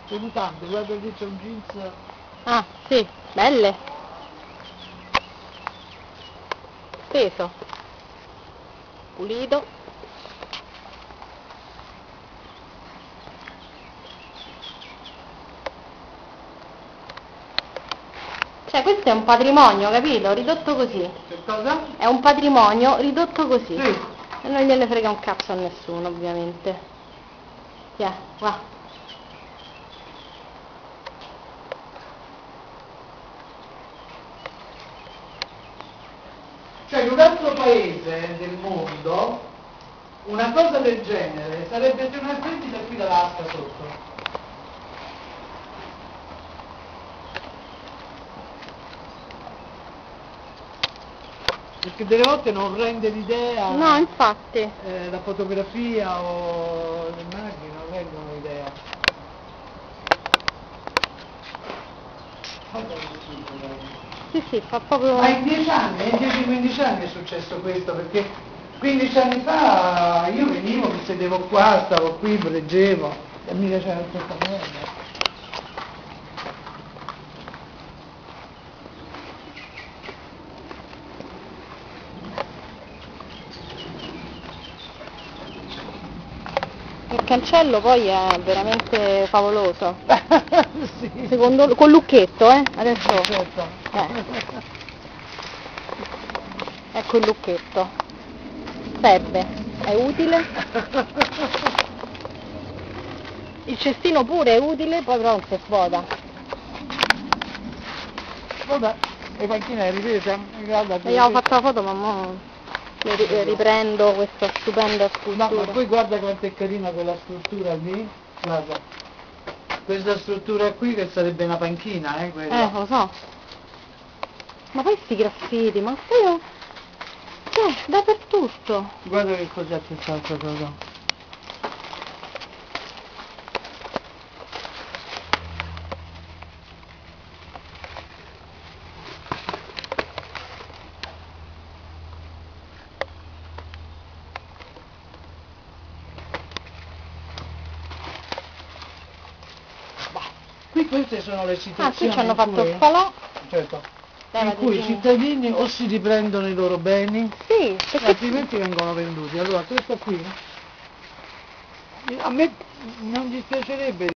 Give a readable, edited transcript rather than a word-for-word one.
Le mutande, guarda che c'è un jeans. Ah, sì, belle. Peso. Pulito. Cioè, questo è un patrimonio, capito? Ridotto così. Che cosa? È un patrimonio ridotto così. Sì. E non gliene frega un cazzo a nessuno, ovviamente. Va. Cioè, in un altro paese del mondo, una cosa del genere sarebbe più una splendida qui da vasca sotto. Perché delle volte non rende l'idea. No, infatti. La fotografia o le immagini non rendono l'idea. Sì, fa proprio... Ma in 10 anni, in 10-15 anni è successo questo, perché 15 anni fa io venivo, mi sedevo qua, stavo qui, leggevo, e mi piaceva questa merda. Il cancello poi è veramente favoloso. Sì. Secondo col lucchetto, adesso. Certo. Ecco il lucchetto. Serve, è utile. Il cestino pure è utile, poi però non si svuota. Vabbè, le panchine riprese? Guarda, Abbiamo fatto la foto, ma mo riprendo questa stupenda scultura. No, ma poi guarda quanto è carina quella struttura lì. Guarda. Questa struttura qui che sarebbe una panchina, quella. Lo so. Ma poi sti graffiti, ma quello... Cioè, dappertutto. Guarda che cos'è quest'altra cosa. Qui queste sono le situazioni. Ah, qui ci hanno fatto il falò. Certo. Levati In cui i prima. cittadini o si riprendono i loro beni, Sì, perché... altrimenti vengono venduti. Allora questo qui a me non dispiacerebbe